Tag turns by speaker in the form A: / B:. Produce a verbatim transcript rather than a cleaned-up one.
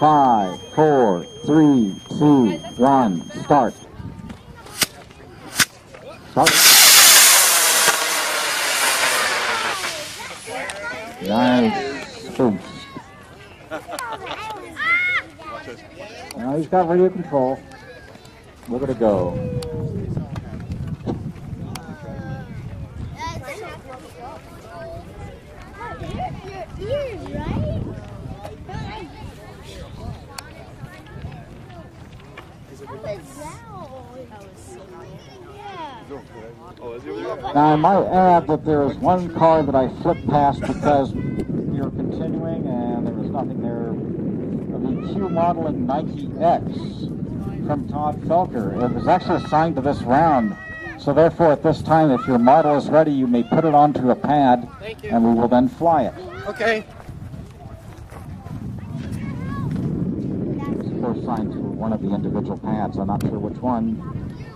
A: Five, four, three, two, one, start. Start. Nice boost. Now he's got radio control. Look at it go. Now I might add that there is one car that I flipped past because we were continuing and there was nothing there. The Q model in Nike X from Todd Felker. It was actually assigned to this round. So therefore at this time, if your model is ready, you may put it onto a pad and we will then fly it.
B: Okay.
A: It's first signed to one of the individual pads. I'm not sure which one.